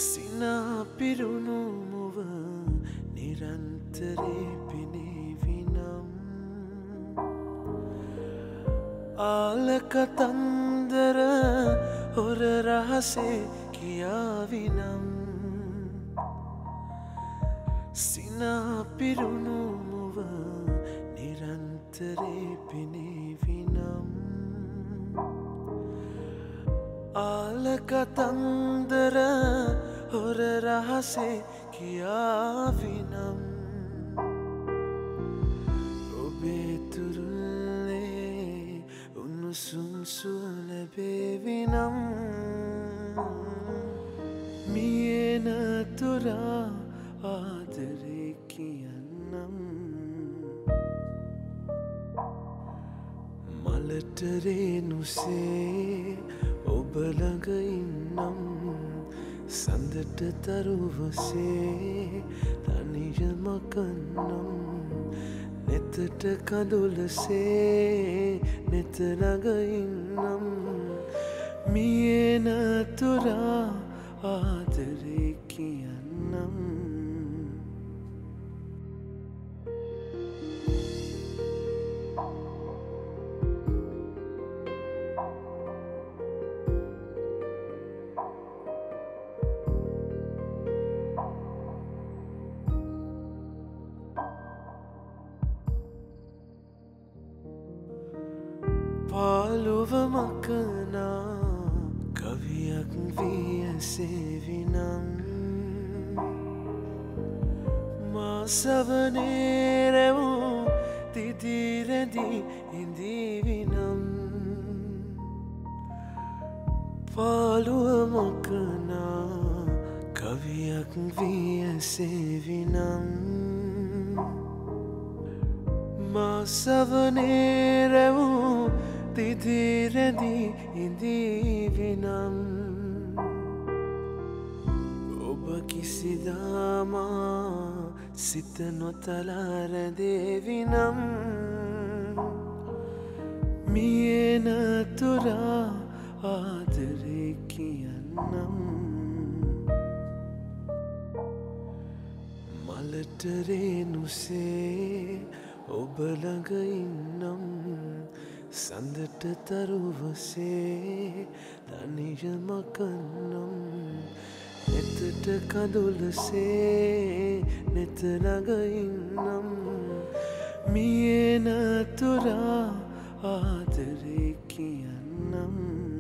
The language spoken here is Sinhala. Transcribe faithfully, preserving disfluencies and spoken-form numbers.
සිනා පිරුණු මුව නිරන්තරේ පිනේවිනම් ආලකතන්දර හොර රහසේ කියාවිනම් සිනා පිරුණු මුව නිරන්තරේ පිනේවිනම් ආලකතන්දර හොර රහසේ කියාවිනම් ඔබේ තුරුල්ලේ උණුසුම් සුව ලැබේවිනම් මියෙන තුරා ආදරේ කියන්නම් මලට රේනුසේ ඔබ ළඟ ඉන්නම් සඳට තරුවසේ තනියම කන්නම් නෙතට කඳුලසේ නෙත ළඟ ඉන්නම් මියෙන තුරා ආදරේ කියන්නම් පාළුව මකනා කවියක් විය සේවිනම් මා සවනේ රැවූ තිතිරැඳී ඉඳීවිනම් පාළුව මකනා කවියක් විය සේවිනම් මා සවනේ රැවූ තිතිරැඳී ඉඳීවිනම් ඔබ කිසිදාමා සිත නොතලා රැඳේවිනම් මියෙන තුරා ආදරේ කියන්නම් මලට රේනුසේ ඔබ ළඟ ඉන්නම් සඳට තරුවසේ තනියම කන්නම් නෙතට කඳුලසේ නෙත ළඟ ඉන්නම් මියෙන තුරා ආදරේ කියන්නම්